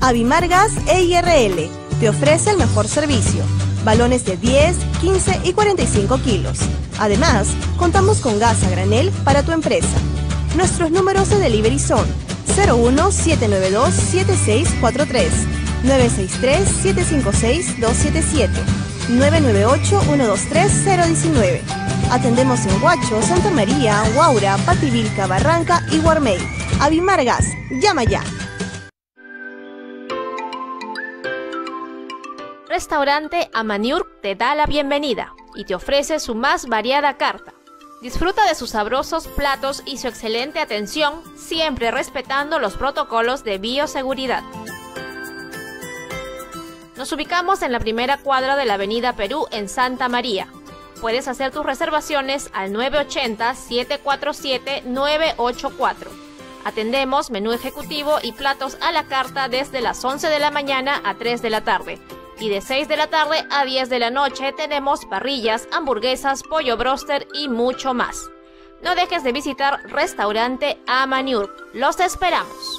Avimar Gas EIRL te ofrece el mejor servicio. Balones de 10, 15 y 45 kilos. Además, contamos con gas a granel para tu empresa. Nuestros números de delivery son 01-792-7643, 963-756-277, 998-123-019. Atendemos en Huacho, Santa María, Huaura, Pativilca, Barranca y Guarmey. Avimar Gas, llama ya. Restaurante Amaniurk te da la bienvenida y te ofrece su más variada carta. Disfruta de sus sabrosos platos y su excelente atención, siempre respetando los protocolos de bioseguridad. Nos ubicamos en la primera cuadra de la Avenida Perú en Santa María. Puedes hacer tus reservaciones al 980-747-984. Atendemos menú ejecutivo y platos a la carta desde las 11 de la mañana a 3 de la tarde. Y de 6 de la tarde a 10 de la noche tenemos parrillas, hamburguesas, pollo broster y mucho más. No dejes de visitar Restaurante Amaniurk. ¡Los esperamos!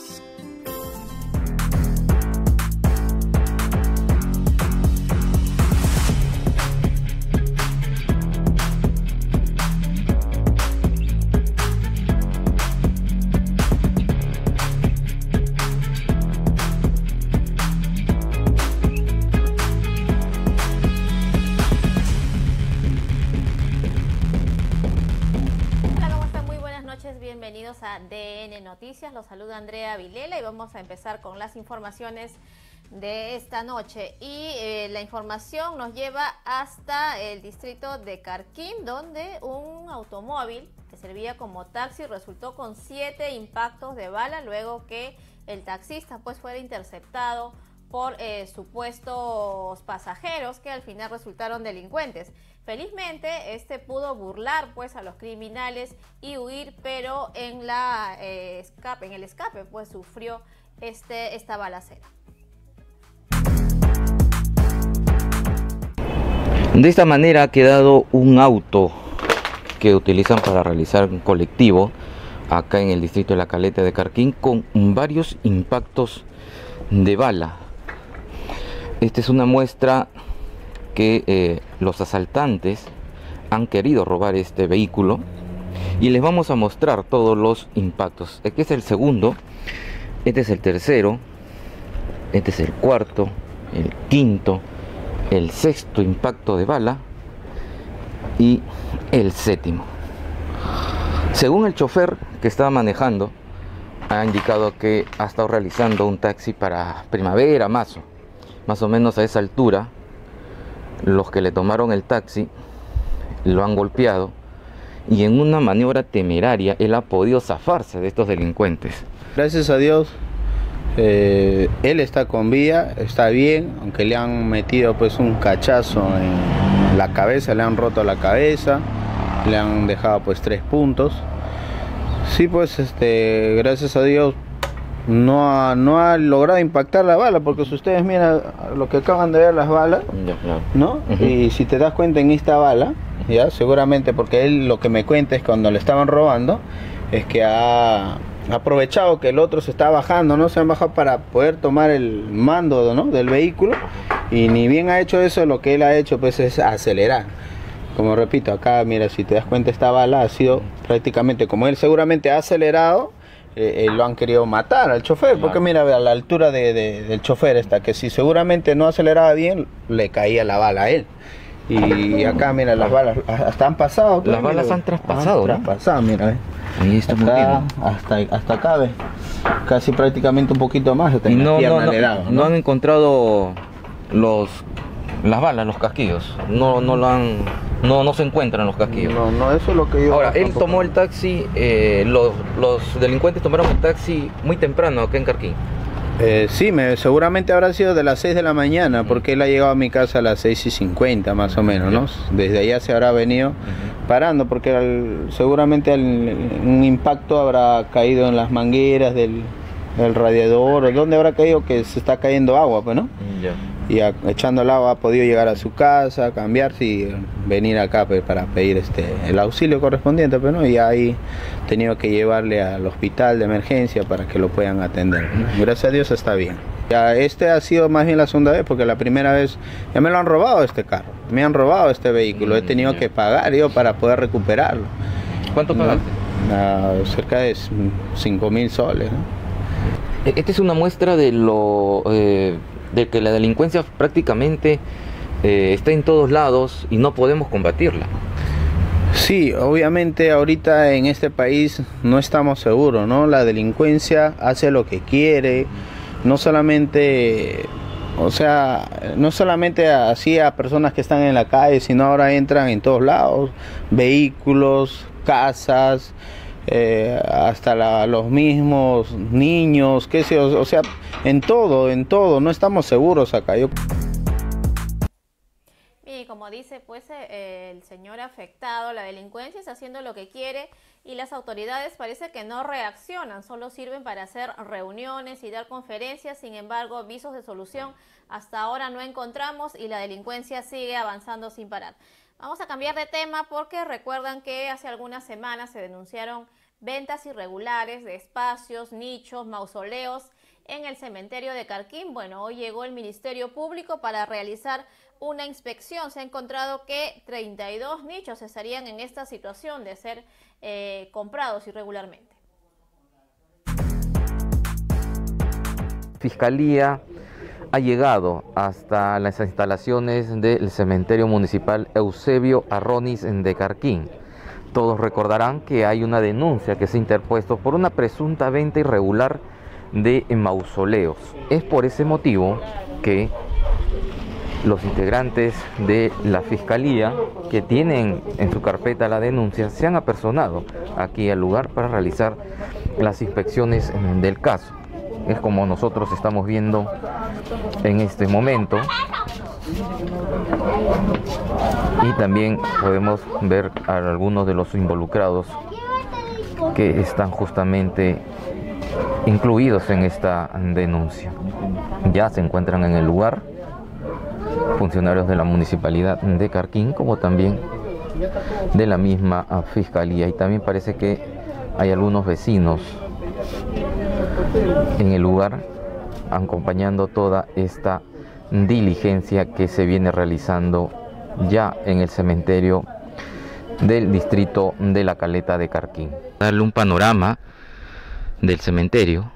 Bienvenidos a DN Noticias, los saluda Andrea Vilela y vamos a empezar con las informaciones de esta noche. Y la información nos lleva hasta el distrito de Carquín, donde un automóvil que servía como taxi resultó con 7 impactos de bala luego que el taxista fuera interceptado por supuestos pasajeros que al final resultaron delincuentes. Felizmente este pudo burlar a los criminales y huir, pero en el escape sufrió esta balacera. De esta manera ha quedado un auto que utilizan para realizar un colectivo acá en el distrito de La Caleta de Carquín con varios impactos de bala. Esta es una muestra que los asaltantes han querido robar este vehículo y les vamos a mostrar todos los impactos. Este es el segundo, este es el tercero, este es el cuarto, el quinto, el sexto impacto de bala y el séptimo. Según el chofer que estaba manejando, ha indicado que ha estado realizando un taxi para Primavera, más o menos a esa altura. Los que le tomaron el taxi lo han golpeado y en una maniobra temeraria él ha podido zafarse de estos delincuentes. Gracias a Dios, él está con vida, está bien, aunque le han metido un cachazo en la cabeza, le han roto la cabeza, le han dejado 3 puntos. Sí, gracias a Dios no ha logrado impactar la bala, porque si ustedes miran lo que acaban de ver, las balas, ¿no? Y si te das cuenta en esta bala, ya seguramente, porque él lo que me cuenta es que cuando le estaban robando, es que ha aprovechado que el otro se está bajando, ¿no? Se han bajado para poder tomar el mando, ¿no?, del vehículo, y ni bien ha hecho eso, lo que él ha hecho es acelerar. Como repito, acá mira, si te das cuenta, esta bala ha sido prácticamente, como él seguramente ha acelerado, lo han querido matar al chofer, porque mira, a la altura del chofer está, que si seguramente no aceleraba bien, le caía la bala a él. Y acá mira, las balas hasta han pasado. Las balas han traspasado, ¿no? Traspasado, mira, ahí está muy bien. Hasta acá, ¿ves? Casi prácticamente un poquito más. Y no han encontrado las balas, los casquillos. No se encuentran los casquillos. No, eso es lo que yo... Ahora, él tomó el taxi, los delincuentes tomaron el taxi muy temprano acá en Carquín. Sí, seguramente habrá sido de las 6 de la mañana, porque él ha llegado a mi casa a las 6:50 más o menos, ¿no? Desde allá se habrá venido parando, porque seguramente un impacto habrá caído en las mangueras del radiador, o donde habrá caído, que se está cayendo agua, pues, ¿no? Y echando el agua ha podido llegar a su casa, cambiarse y venir acá para pedir el auxilio correspondiente, pero ¿no? Y ahí tenido que llevarle al hospital de emergencia para que lo puedan atender. Gracias a Dios está bien. Ya este ha sido más bien la segunda vez, porque la primera vez ya me lo han robado este carro, me han robado este vehículo, he tenido que pagar yo para poder recuperarlo. ¿Cuánto pagaste? Cerca de 5.000 soles, ¿no? Esta es una muestra de de que la delincuencia prácticamente está en todos lados y no podemos combatirla. Sí, obviamente ahorita en este país no estamos seguros, ¿no? La delincuencia hace lo que quiere, no solamente, no solamente así a personas que están en la calle, sino ahora entran en todos lados, vehículos, casas, hasta los mismos niños, qué sé yo, o sea, en todo, no estamos seguros acá. Y como dice pues el señor afectado, la delincuencia está haciendo lo que quiere y las autoridades parece que no reaccionan, solo sirven para hacer reuniones y dar conferencias. Sin embargo, visos de solución hasta ahora no encontramos y la delincuencia sigue avanzando sin parar. Vamos a cambiar de tema porque recuerdan que hace algunas semanas se denunciaron ventas irregulares de espacios, nichos, mausoleos en el cementerio de Carquín. Bueno, hoy llegó el Ministerio Público para realizar una inspección. Se ha encontrado que 32 nichos estarían en esta situación de ser comprados irregularmente. Fiscalía ha llegado hasta las instalaciones del cementerio municipal Eusebio Arronis de Carquín. Todos recordarán que hay una denuncia que se ha interpuesto por una presunta venta irregular de mausoleos. Es por ese motivo que los integrantes de la Fiscalía que tienen en su carpeta la denuncia se han apersonado aquí al lugar para realizar las inspecciones del caso. Es como nosotros estamos viendo en este momento. Y también podemos ver a algunos de los involucrados que están justamente incluidos en esta denuncia. Ya se encuentran en el lugar funcionarios de la Municipalidad de Carquín, como también de la misma Fiscalía. Y también parece que hay algunos vecinos en el lugar acompañando toda esta diligencia que se viene realizando ya en el cementerio del distrito de La Caleta de Carquín. Darle un panorama del cementerio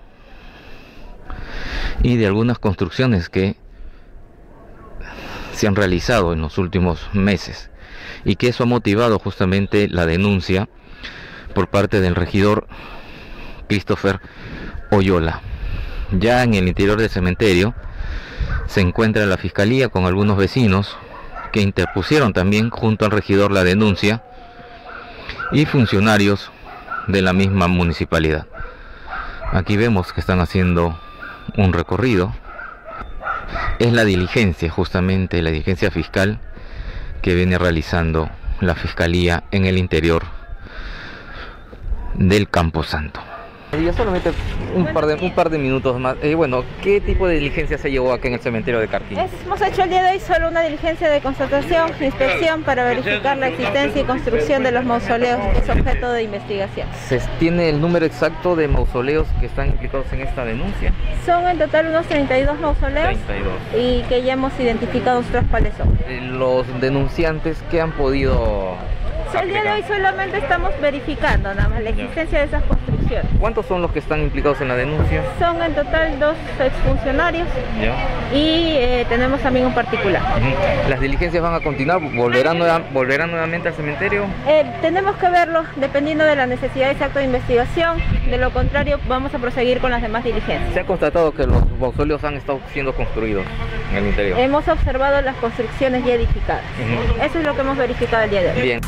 y de algunas construcciones que se han realizado en los últimos meses y que eso ha motivado justamente la denuncia por parte del regidor Christopher Oyola. Ya en el interior del cementerio se encuentra la Fiscalía con algunos vecinos que interpusieron también junto al regidor la denuncia y funcionarios de la misma municipalidad. Aquí vemos que están haciendo un recorrido. Es la diligencia, justamente la diligencia fiscal que viene realizando la Fiscalía en el interior del Camposanto. Ya solamente un par de minutos más. Bueno, ¿qué tipo de diligencia se llevó acá en el cementerio de Carquín? Hemos hecho el día de hoy solo una diligencia de constatación, inspección para verificar la existencia y construcción de los mausoleos, que es objeto de investigación. ¿Se tiene el número exacto de mausoleos que están implicados en esta denuncia? Son en total unos 32 mausoleos 32. Y que ya hemos identificado nosotros cuáles son. Los denunciantes que han podido... El día de hoy solamente estamos verificando nada más la existencia de esas construcciones. ¿Cuántos son los que están implicados en la denuncia? Son en total 2 exfuncionarios y tenemos también un particular. ¿Las diligencias van a continuar? ¿Volverán nuevamente al cementerio? Tenemos que verlo dependiendo de la necesidad exacta de investigación. De lo contrario, vamos a proseguir con las demás diligencias. Se ha constatado que los mausoleos han estado siendo construidos en el interior. Hemos observado las construcciones ya edificadas. Eso es lo que hemos verificado el día de hoy. Bien.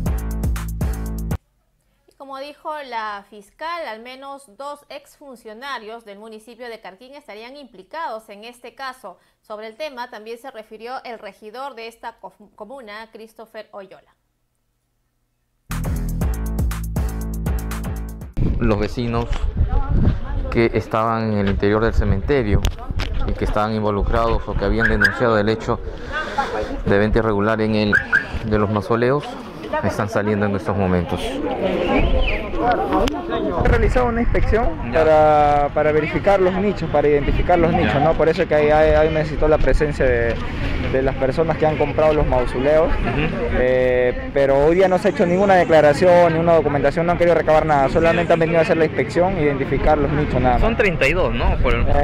Como dijo la fiscal, al menos 2 exfuncionarios del municipio de Carquín estarían implicados en este caso. Sobre el tema también se refirió el regidor de esta comuna, Christopher Oyola. Los vecinos que estaban en el interior del cementerio y que estaban involucrados o que habían denunciado el hecho de venta irregular de los mausoleos están saliendo en estos momentos. He realizado una inspección para verificar los nichos, para identificar los nichos, ¿no? Por eso es que ahí necesitó la presencia de las personas que han comprado los mausoleos, pero hoy día no se ha hecho ninguna declaración, ni una documentación, no han querido recabar nada, solamente han venido a hacer la inspección, identificar los nichos, nada más. Son 32, ¿no? Por el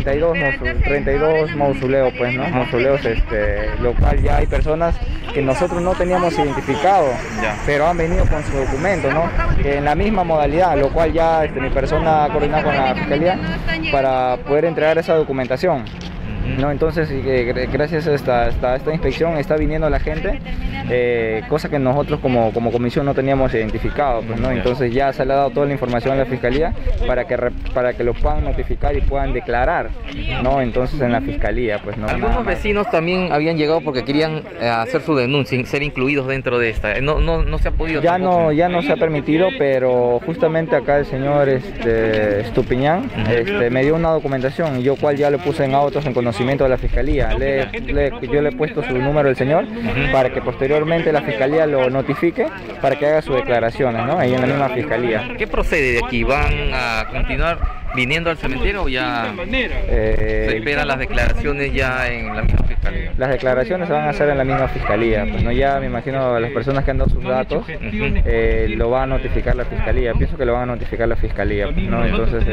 32 mausoleos, pues, ¿no? Mausoleos, lo cual ya hay personas que nosotros no teníamos identificado, pero han venido con su documento, ¿no? En la misma modalidad, lo cual ya mi persona ha coordinado con la Fiscalía para poder entregar esa documentación, ¿no? Entonces, gracias a esta inspección está viniendo la gente, cosa que nosotros como comisión no teníamos identificado, pues, ¿no? Entonces ya se le ha dado toda la información a la Fiscalía para que lo puedan notificar y puedan declarar, ¿no? Entonces en la Fiscalía, pues, ¿no? Algunos vecinos también habían llegado porque querían hacer su denuncia, ser incluidos dentro de esta. No se ha podido. Ya no se ha permitido, pero justamente acá el señor Estupiñán me dio una documentación, yo cual ya le puse en autos en conocimiento de la Fiscalía. Yo le he puesto su número al señor para que posteriormente la Fiscalía lo notifique para que haga sus declaraciones, ¿no? Ahí en la misma Fiscalía. ¿Qué procede de aquí? ¿Van a continuar viniendo al cementerio o ya se esperan las declaraciones ya en la misma Fiscalía? Las declaraciones se van a hacer en la misma Fiscalía, pues, ¿no? Ya me imagino las personas que han dado sus datos lo va a notificar la Fiscalía, pienso que lo van a notificar la Fiscalía, pues, ¿no? Entonces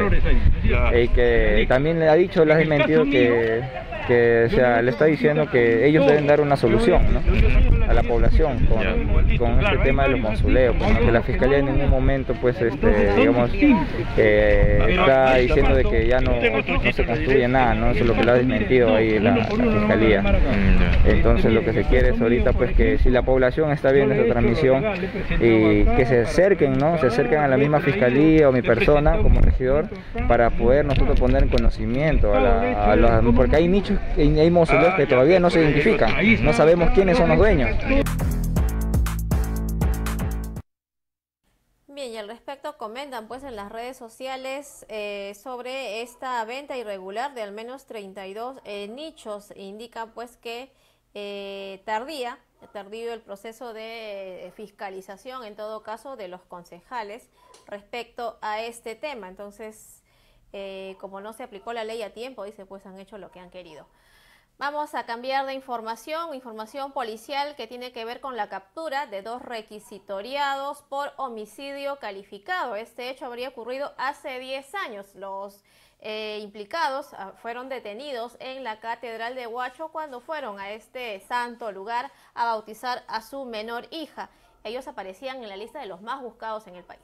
que también le ha dicho, le ha desmentido que le está diciendo que ellos deben dar una solución, ¿no? A la población con este tema de los mausoleos, pues, ¿no? Que la Fiscalía en ningún momento, pues, digamos, está diciendo de que ya no se construye nada, ¿no? Eso es lo que le ha desmentido ahí la Fiscalía. Entonces lo que se quiere es ahorita, pues, que si la población está viendo esta transmisión y que se acerquen, ¿no? Se acerquen a la misma Fiscalía o mi persona como regidor para poder nosotros poner en conocimiento porque hay nichos, hay mausoleos que todavía no se identifican, no sabemos quiénes son los dueños. Bien, y al respecto comentan pues en las redes sociales sobre esta venta irregular de al menos 32 nichos. Indican pues que tardío el proceso de fiscalización en todo caso de los concejales respecto a este tema. Entonces, como no se aplicó la ley a tiempo, dice, pues han hecho lo que han querido. Vamos a cambiar de información policial que tiene que ver con la captura de 2 requisitoriados por homicidio calificado. Este hecho habría ocurrido hace 10 años. Los implicados fueron detenidos en la Catedral de Huacho cuando fueron a este santo lugar a bautizar a su menor hija. Ellos aparecían en la lista de los más buscados en el país.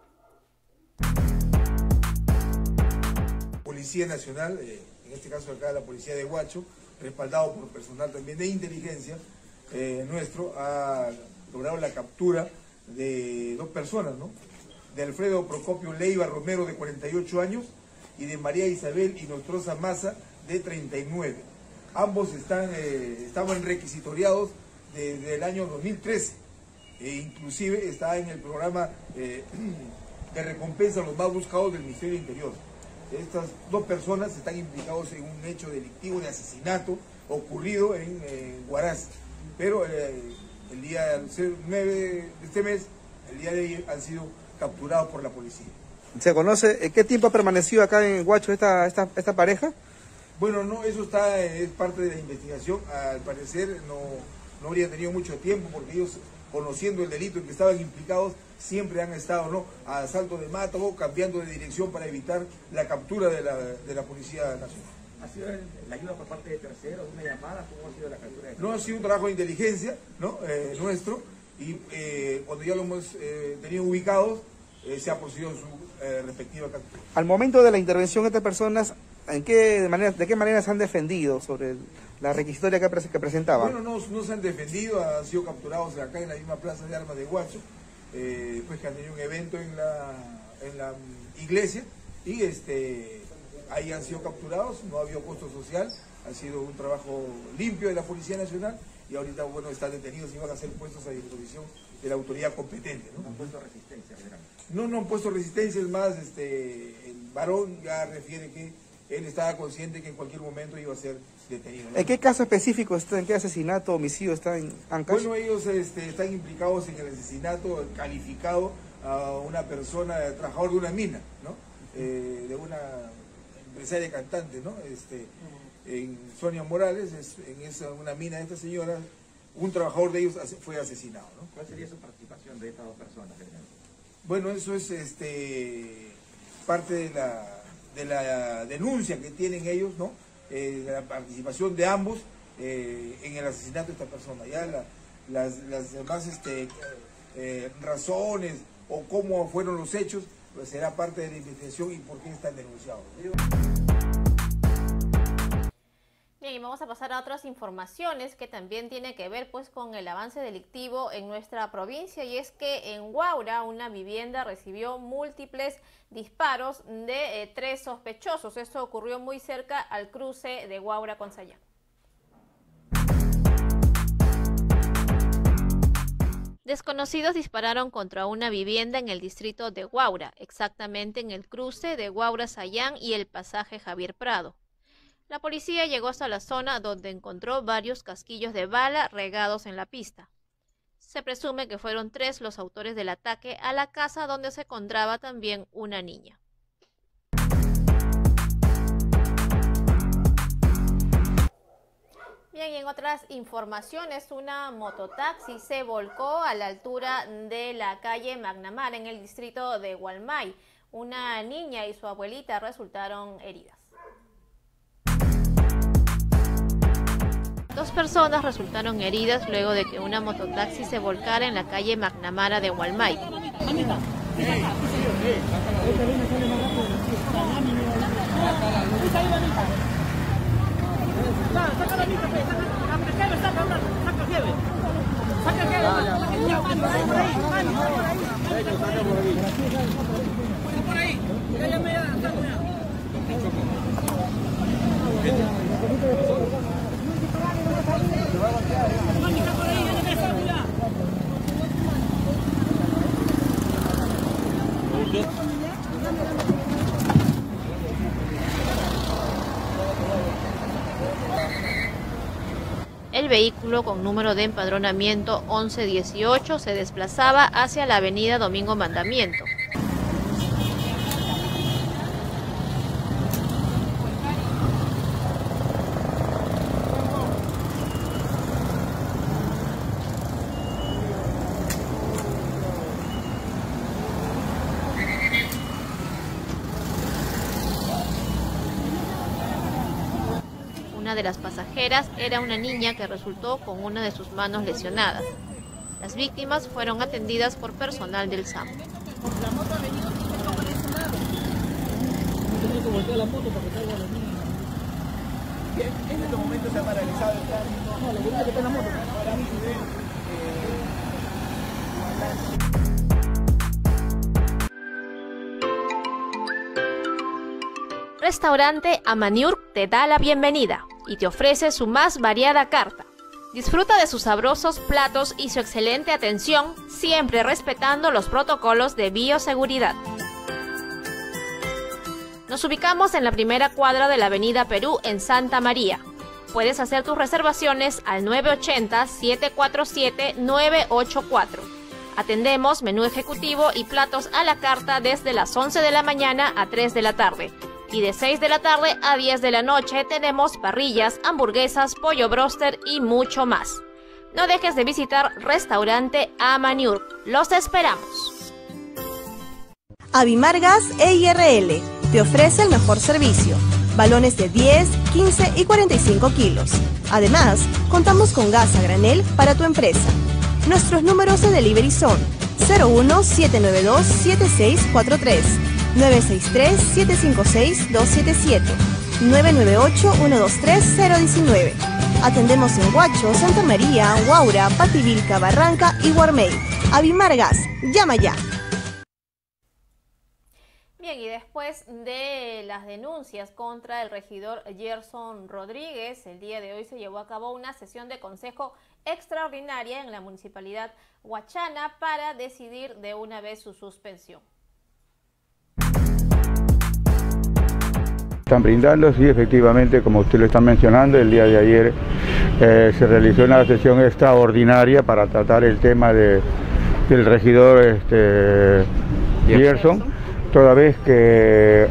Policía Nacional, en este caso acá la Policía de Huacho, respaldado por personal también de inteligencia nuestro, ha logrado la captura de 2 personas, ¿no? De Alfredo Procopio Leiva Romero, de 48 años, y de María Isabel Inostroza Maza, de 39. Ambos estaban requisitoriados desde el año 2013, inclusive está en el programa de recompensa a los más buscados del Ministerio del Interior. Estas 2 personas están implicados en un hecho delictivo de asesinato ocurrido en Huaraz, pero el día 9 de este mes, el día de ayer, han sido capturados por la policía. ¿Se conoce qué tiempo ha permanecido acá en Huacho esta pareja? Bueno, no, eso es parte de la investigación. Al parecer no habría tenido mucho tiempo porque ellos, conociendo el delito en que estaban implicados, siempre han estado, ¿no?, a asalto de mata o cambiando de dirección para evitar la captura de la Policía Nacional. ¿Ha sido la ayuda por parte de terceros, una llamada? ¿Cómo ha sido la captura? No, ha sido un trabajo de inteligencia, ¿no?, nuestro, y cuando ya lo hemos tenido ubicados, se ha procedido en su respectiva captura. Al momento de la intervención, estas personas, ¿de qué manera se han defendido sobre la requisitoria que presentaban? Bueno, no se han defendido, han sido capturados acá en la misma plaza de armas de Huacho, después que han tenido un evento en la iglesia, y ahí han sido capturados, no ha habido costo social, ha sido un trabajo limpio de la Policía Nacional, y ahorita, bueno, están detenidos y van a ser puestos a disposición de la autoridad competente, ¿no? ¿Han puesto resistencia, generalmente? No han puesto resistencia, es más, el varón ya refiere que él estaba consciente que en cualquier momento iba a ser detenido, ¿no? ¿En qué caso específico está, en qué asesinato, homicidio está en Ancash? Bueno, ellos están implicados en el asesinato calificado a una persona, trabajador de una mina, ¿no? De una empresaria cantante, ¿no? En Sonia Morales, una mina de esta señora, un trabajador de ellos fue asesinado, ¿no? ¿Cuál sería su participación de estas dos personas? Bueno, eso es parte de la denuncia que tienen ellos, ¿no? De la participación de ambos en el asesinato de esta persona. Ya las demás razones o cómo fueron los hechos, pues será parte de la investigación y por qué están denunciados. Bien, y vamos a pasar a otras informaciones que también tienen que ver pues con el avance delictivo en nuestra provincia, y es que en Huaura una vivienda recibió múltiples disparos de 3 sospechosos. Esto ocurrió muy cerca al cruce de Huaura con Sayán. Desconocidos dispararon contra una vivienda en el distrito de Huaura, exactamente en el cruce de Huaura-Sayán y el pasaje Javier Prado. La policía llegó hasta la zona donde encontró varios casquillos de bala regados en la pista. Se presume que fueron 3 los autores del ataque a la casa donde se encontraba también una niña. Bien, y en otras informaciones, una mototaxi se volcó a la altura de la calle Magnamar en el distrito de Gualmay. Una niña y su abuelita resultaron heridas. 2 personas resultaron heridas luego de que una mototaxi se volcara en la calle Magnamara de Gualmay. El vehículo con número de empadronamiento 1118 se desplazaba hacia la avenida Domingo Mandamiento. Una de las pasajeras era una niña que resultó con una de sus manos lesionadas. Las víctimas fueron atendidas por personal del SAM. En este momento se ha paralizado el tránsito. No, la que está en la moto. Restaurante Amaniurk te da la bienvenida y te ofrece su más variada carta. Disfruta de sus sabrosos platos y su excelente atención, siempre respetando los protocolos de bioseguridad. Nos ubicamos en la primera cuadra de la Avenida Perú en Santa María. Puedes hacer tus reservaciones al 980-747-984. Atendemos menú ejecutivo y platos a la carta desde las 11 de la mañana a 3 de la tarde. Y de 6 de la tarde a 10 de la noche tenemos parrillas, hamburguesas, pollo broster y mucho más. No dejes de visitar Restaurante Amaniurk. ¡Los esperamos! Avimargas EIRL te ofrece el mejor servicio. Balones de 10, 15 y 45 kilos. Además, contamos con gas a granel para tu empresa. Nuestros números de delivery son 01-792-7643. 963-756-277, 998-123-019. Atendemos en Huacho, Santa María, Huaura, Pativilca, Barranca y Guarmey. Avimargas, llama ya. Bien, y después de las denuncias contra el regidor Gerson Rodríguez, el día de hoy se llevó a cabo una sesión de consejo extraordinaria en la municipalidad huachana para decidir de una vez su suspensión. Están brindando, sí, efectivamente, como usted lo está mencionando, el día de ayer se realizó una sesión extraordinaria para tratar el tema del regidor Gerson, toda vez que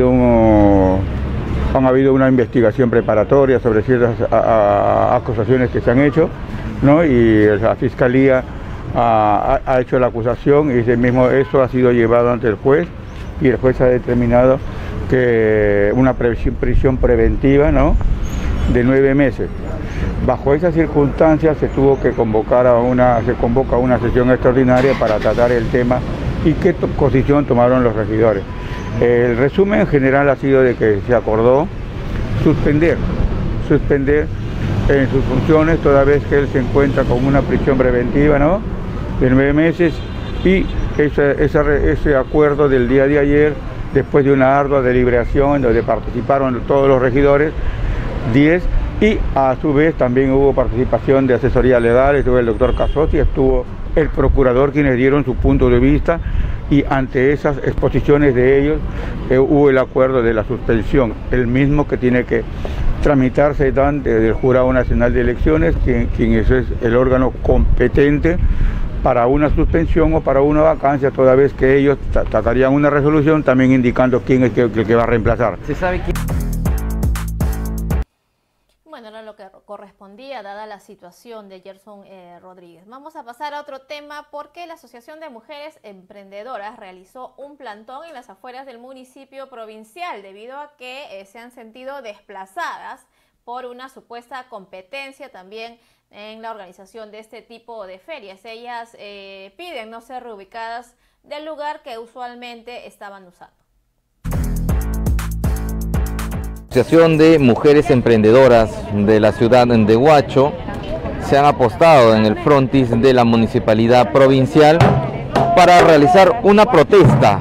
han habido una investigación preparatoria sobre ciertas acusaciones que se han hecho, ¿no? Y la Fiscalía ha hecho la acusación y eso ha sido llevado ante el juez y el juez ha determinado que una prisión preventiva, ¿no?, de 9 meses. Bajo esas circunstancias se tuvo que convoca una sesión extraordinaria para tratar el tema y qué posición tomaron los regidores. El resumen general ha sido de que se acordó suspender en sus funciones toda vez que él se encuentra con una prisión preventiva, ¿no?, de 9 meses y ese acuerdo del día de ayer, después de una ardua deliberación donde participaron todos los regidores, 10, y a su vez también hubo participación de asesoría legal, estuvo el doctor Casotti, estuvo el procurador, quienes dieron su punto de vista, y ante esas exposiciones de ellos hubo el acuerdo de la suspensión, el mismo que tiene que tramitarse del Jurado Nacional de Elecciones, quien es el órgano competente para una suspensión o para una vacancia, toda vez que ellos tratarían una resolución también indicando quién es el que va a reemplazar. ¿Se sabe quién? Bueno, era lo que correspondía dada la situación de Gerson Rodríguez. Vamos a pasar a otro tema porque la Asociación de Mujeres Emprendedoras realizó un plantón en las afueras del municipio provincial debido a que se han sentido desplazadas por una supuesta competencia también en la organización de este tipo de ferias. Ellas piden no ser reubicadas del lugar que usualmente estaban usando. La Asociación de Mujeres Emprendedoras de la ciudad de Huacho se han apostado en el frontis de la municipalidad provincial para realizar una protesta.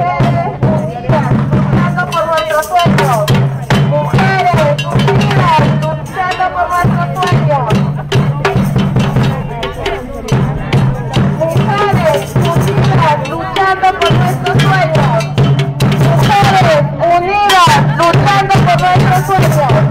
Luchando por nuestros sueños. Mujeres unidas, luchando por nuestros sueños.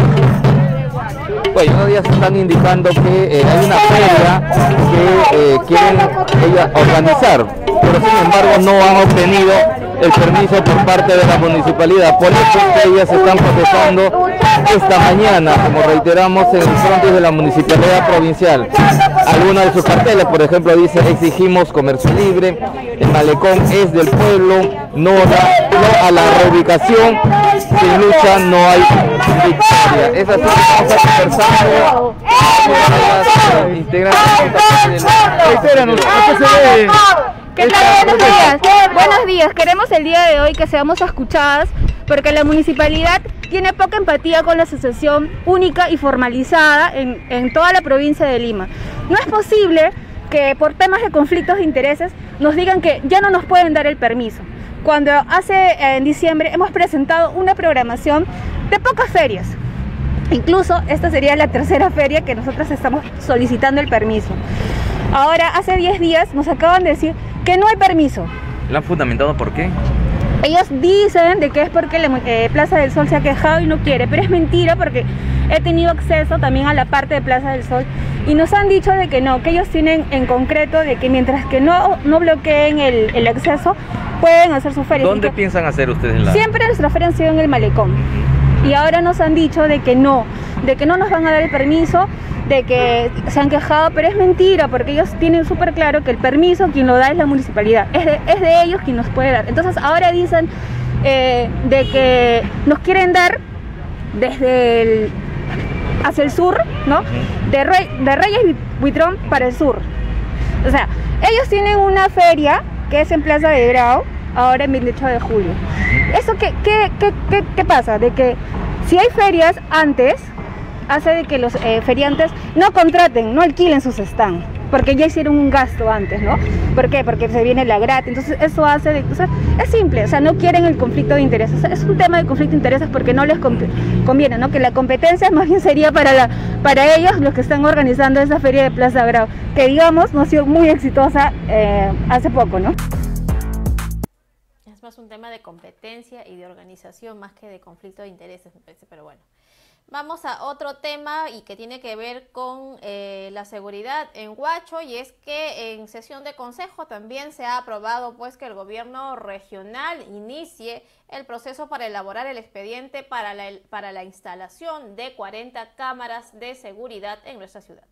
Bueno, ellas están indicando que hay una feria que quieren ellas organizar, pero sin embargo no han obtenido el permiso por parte de la municipalidad. Por eso es que ellas están protestando esta mañana, como reiteramos, en el frontis de la municipalidad provincial. Algunas de sus carteles, por ejemplo, dice: exigimos comercio libre, el malecón es del pueblo, no a la reubicación, sin lucha no hay victoria. Es así que estamos conversando con las integrantes de la... ¿Qué tal? Buenos días. Buenos días. Queremos el día de hoy que seamos escuchadas porque la municipalidad tiene poca empatía con la asociación única y formalizada en toda la provincia de Lima. No es posible que por temas de conflictos de intereses nos digan que ya no nos pueden dar el permiso. Cuando en diciembre hemos presentado una programación de pocas ferias. Incluso esta sería la tercera feria que nosotros estamos solicitando el permiso. Ahora, hace 10 días nos acaban de decir que no hay permiso. ¿Lo han fundamentado por qué? Ellos dicen de que es porque la Plaza del Sol se ha quejado y no quiere, pero es mentira porque he tenido acceso también a la parte de Plaza del Sol y nos han dicho de que no, que ellos tienen en concreto de que mientras que no bloqueen el acceso, pueden hacer su feria. ¿Dónde piensan hacer ustedes la...? Siempre nuestra feria han sido en el malecón y ahora nos han dicho de que no nos van a dar el permiso, de que se han quejado, pero es mentira porque ellos tienen súper claro que el permiso quien lo da es la municipalidad, es de ellos quien nos puede dar. Entonces ahora dicen de que nos quieren dar desde hacia el sur, ¿no? De Reyes Buitrón para el sur. O sea, ellos tienen una feria que es en Plaza de Grau, ahora en 28 de julio. ¿Eso qué pasa? De que si hay ferias antes, hace de que los feriantes no contraten, no alquilen sus stands, porque ya hicieron un gasto antes, ¿no? ¿Por qué? Porque se viene la gratis, entonces eso hace o sea, es simple, o sea, no quieren el conflicto de intereses, o sea, es un tema de conflicto de intereses porque no les conviene, ¿no? Que la competencia más bien sería para ellos los que están organizando esa feria de Plaza Grau, que digamos no ha sido muy exitosa hace poco, ¿no? más un tema de competencia y de organización más que de conflicto de intereses, me parece, pero bueno. Vamos a otro tema y que tiene que ver con la seguridad en Huacho, y es que en sesión de consejo también se ha aprobado pues que el gobierno regional inicie el proceso para elaborar el expediente para la instalación de 40 cámaras de seguridad en nuestra ciudad.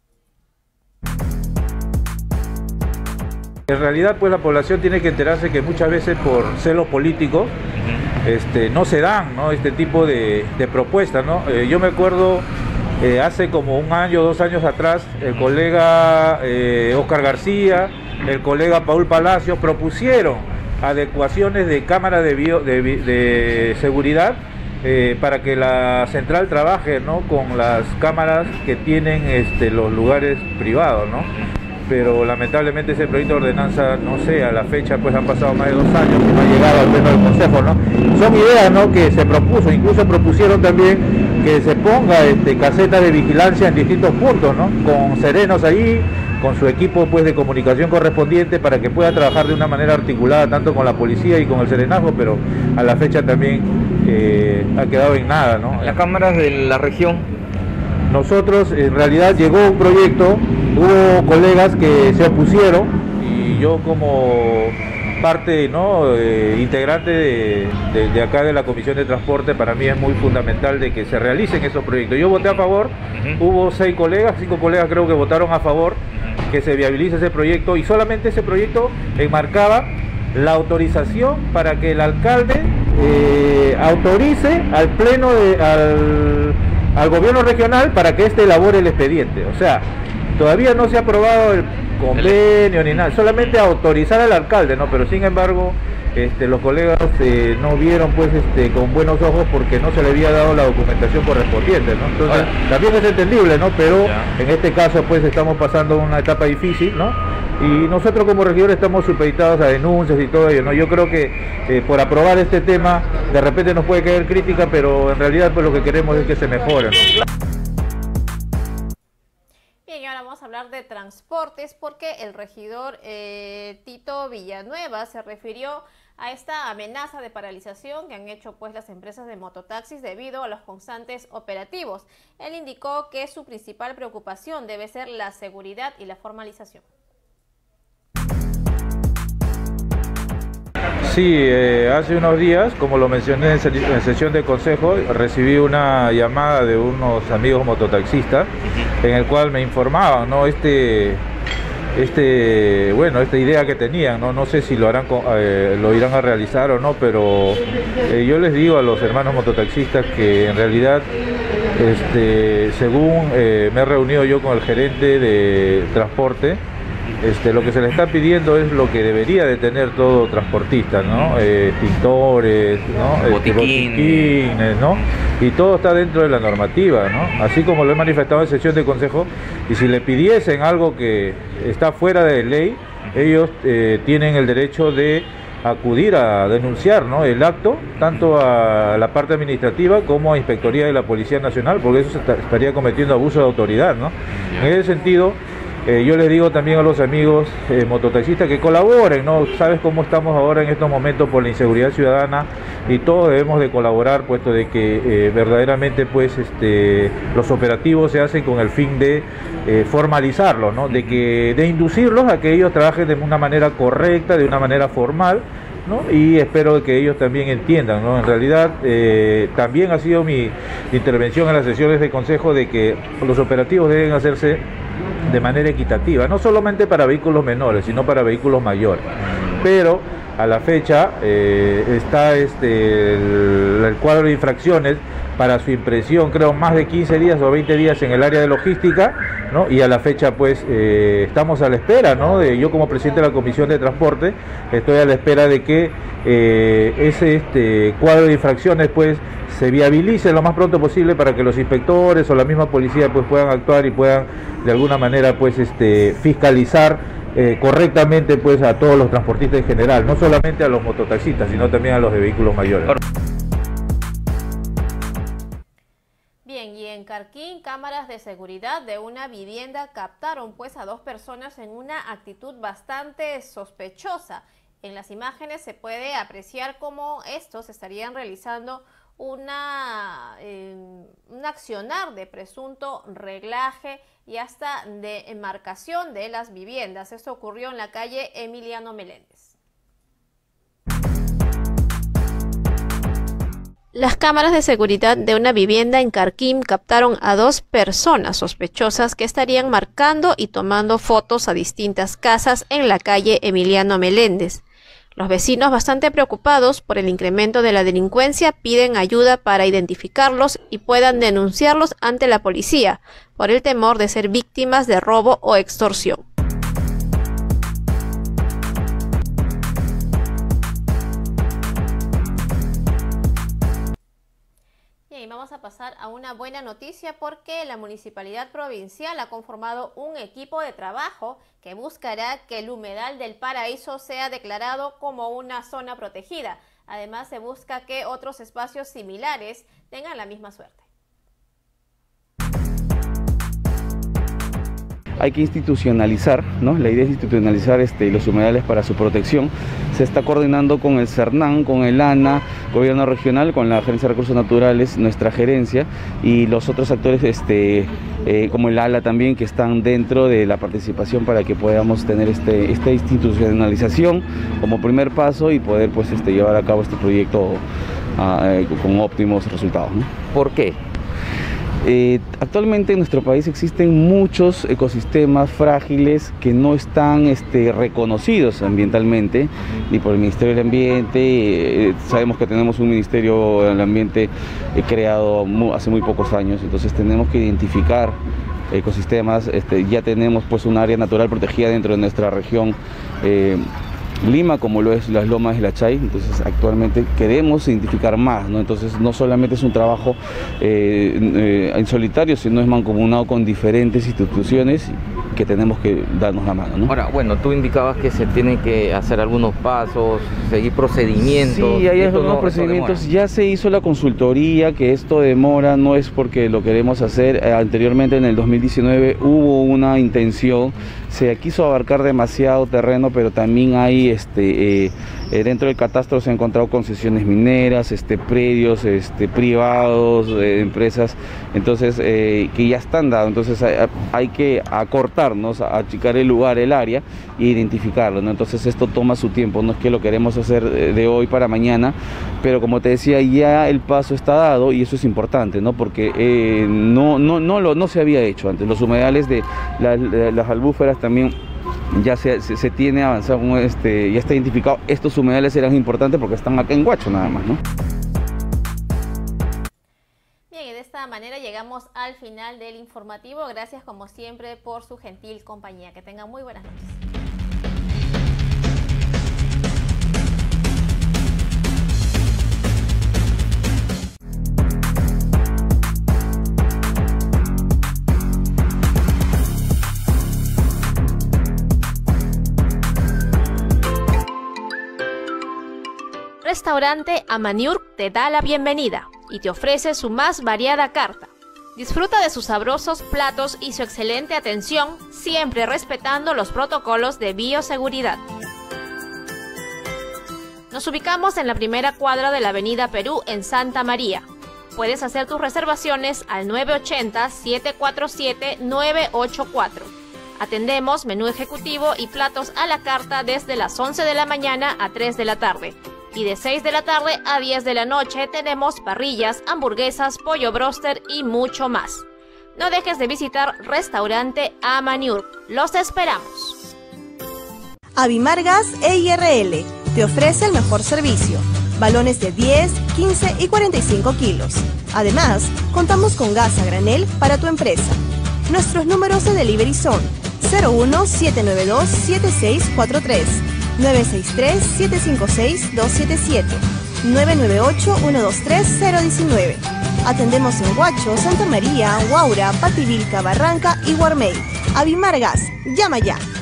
En realidad, pues la población tiene que enterarse que muchas veces por celo político no se dan, ¿no?, este tipo de propuestas, ¿no? Yo me acuerdo hace como 1 año, 2 años atrás, el colega Oscar García, el colega Paul Palacios propusieron adecuaciones de cámaras de seguridad para que la central trabaje, ¿no?, con las cámaras que tienen los lugares privados, ¿no? Pero lamentablemente ese proyecto de ordenanza, no sé, a la fecha pues han pasado más de 2 años que no ha llegado al pleno del Consejo, ¿no? Son ideas, ¿no?, que se propuso, incluso propusieron también que se ponga casetas de vigilancia en distintos puntos, ¿no?, con serenos ahí, con su equipo pues de comunicación correspondiente para que pueda trabajar de una manera articulada tanto con la policía y con el serenazgo, pero a la fecha también ha quedado en nada, ¿no? Las cámaras de la región. Nosotros, en realidad, llegó un proyecto, hubo colegas que se opusieron y yo como parte, ¿no?, integrante de acá de la Comisión de Transporte, para mí es muy fundamental de que se realicen esos proyectos. Yo voté a favor, hubo 5 colegas creo que votaron a favor, que se viabilice ese proyecto, y solamente ese proyecto enmarcaba la autorización para que el alcalde autorice al pleno al gobierno regional para que éste elabore el expediente. O sea, todavía no se ha aprobado el convenio ni nada, solamente autorizar al alcalde, ¿no? Pero sin embargo, los colegas no vieron pues con buenos ojos porque no se le había dado la documentación correspondiente, ¿no? Entonces, también es entendible, ¿no? Pero en este caso pues estamos pasando una etapa difícil, ¿no? Y nosotros como regidores estamos supeditados a denuncias y todo ello, ¿no? Yo creo que por aprobar este tema de repente nos puede caer crítica, pero en realidad pues lo que queremos es que se mejore, ¿no? Bien, y ahora vamos a hablar de transportes porque el regidor Tito Villanueva se refirió a esta amenaza de paralización que han hecho pues las empresas de mototaxis debido a los constantes operativos. Él indicó que su principal preocupación debe ser la seguridad y la formalización. Sí, hace unos días, como lo mencioné en sesión de consejo, recibí una llamada de unos amigos mototaxistas en el cual me informaban, ¿no?, esta idea que tenían, no sé si lo irán a realizar o no, pero yo les digo a los hermanos mototaxistas que en realidad, según me he reunido yo con el gerente de transporte, lo que se le está pidiendo es lo que debería de tener todo transportista, ¿no? Tintores, ¿no? Botiquines, ¿no? Y todo está dentro de la normativa, ¿no? Así como lo he manifestado en sesión de consejo, y si le pidiesen algo que está fuera de ley, ellos tienen el derecho de acudir a denunciar, ¿no?, el acto, tanto a la parte administrativa como a Inspectoría de la Policía Nacional, porque eso estaría cometiendo abuso de autoridad, ¿no? En ese sentido, yo les digo también a los amigos mototaxistas que colaboren, ¿no? Sabes cómo estamos ahora en estos momentos por la inseguridad ciudadana, y todos debemos de colaborar, puesto de que verdaderamente pues los operativos se hacen con el fin de formalizarlos, ¿no?, de inducirlos a que ellos trabajen de una manera correcta, de una manera formal, ¿no? Y espero que ellos también entiendan, ¿no? En realidad también ha sido mi intervención en las sesiones de consejo de que los operativos deben hacerse de manera equitativa, no solamente para vehículos menores, sino para vehículos mayores. Pero a la fecha está el cuadro de infracciones para su impresión, creo, más de 15 días o 20 días en el área de logística, ¿no? Y a la fecha pues estamos a la espera, ¿no? Yo como presidente de la Comisión de Transporte estoy a la espera de que ese cuadro de infracciones pues se viabilice lo más pronto posible para que los inspectores o la misma policía pues puedan actuar y puedan de alguna manera pues fiscalizar correctamente pues a todos los transportistas en general, no solamente a los mototaxistas, sino también a los de vehículos mayores. Bien, y en Carquín, cámaras de seguridad de una vivienda captaron pues a 2 personas en una actitud bastante sospechosa. En las imágenes se puede apreciar cómo estos estarían realizando un accionar de presunto reglaje y hasta de enmarcación de las viviendas. Esto ocurrió en la calle Emiliano Meléndez. Las cámaras de seguridad de una vivienda en Carquín captaron a 2 personas sospechosas que estarían marcando y tomando fotos a distintas casas en la calle Emiliano Meléndez. Los vecinos, bastante preocupados por el incremento de la delincuencia, piden ayuda para identificarlos y puedan denunciarlos ante la policía por el temor de ser víctimas de robo o extorsión. Y vamos a pasar a una buena noticia porque la Municipalidad Provincial ha conformado un equipo de trabajo que buscará que el humedal del Paraíso sea declarado como una zona protegida. Además, se busca que otros espacios similares tengan la misma suerte. Hay que institucionalizar, ¿no? La idea es institucionalizar los humedales para su protección. Se está coordinando con el CERNAN, con el ANA, Gobierno Regional, con la Gerencia de Recursos Naturales, nuestra gerencia, y los otros actores como el ALA también, que están dentro de la participación para que podamos tener esta institucionalización como primer paso y poder pues, llevar a cabo este proyecto con óptimos resultados, ¿no? ¿Por qué? Actualmente en nuestro país existen muchos ecosistemas frágiles que no están reconocidos ambientalmente, ni por el Ministerio del Ambiente. Sabemos que tenemos un Ministerio del Ambiente creado hace muy pocos años, entonces tenemos que identificar ecosistemas. Ya tenemos pues un área natural protegida dentro de nuestra región Lima, como lo es las Lomas de la Chay. Entonces actualmente queremos identificar más, ¿no? Entonces no solamente es un trabajo en solitario, sino es mancomunado con diferentes instituciones que tenemos que darnos la mano, ¿no? Ahora, bueno, tú indicabas que se tienen que hacer algunos pasos, seguir procedimientos. Sí, hay algunos procedimientos. Ya se hizo la consultoría, que esto demora, no es porque lo queremos hacer. Anteriormente, en el 2019, hubo una intención, se quiso abarcar demasiado terreno, pero también hay, dentro del catastro se han encontrado concesiones mineras, predios privados, empresas, entonces, que ya están dados. Entonces hay que acortarnos, achicar el lugar, el área, e identificarlo, ¿no? Entonces esto toma su tiempo, no es que lo queremos hacer de hoy para mañana, pero como te decía, ya el paso está dado y eso es importante, ¿no? Porque no se había hecho antes. Los humedales de las albúferas también ya se tiene avanzado, ya está identificado. Estos humedales eran importantes porque están acá en Huacho nada más, ¿no? Bien, y de esta manera llegamos al final del informativo. Gracias como siempre por su gentil compañía. Que tengan muy buenas noches. Restaurante Amaniurk te da la bienvenida y te ofrece su más variada carta. Disfruta de sus sabrosos platos y su excelente atención, siempre respetando los protocolos de bioseguridad. Nos ubicamos en la primera cuadra de la Avenida Perú en Santa María. Puedes hacer tus reservaciones al 980-747-984. Atendemos menú ejecutivo y platos a la carta desde las 11 de la mañana a 3 de la tarde. Y de 6 de la tarde a 10 de la noche tenemos parrillas, hamburguesas, pollo bróster y mucho más. No dejes de visitar Restaurante Amaniurk. Los esperamos. Avimar Gas EIRL te ofrece el mejor servicio. Balones de 10, 15 y 45 kilos. Además, contamos con gas a granel para tu empresa. Nuestros números de delivery son 01-792-7643. 963-756-277, 998-123-019. Atendemos en Huacho, Santa María, Huaura, Pativilca, Barranca y Guarmey. Avimar Gas, llama ya.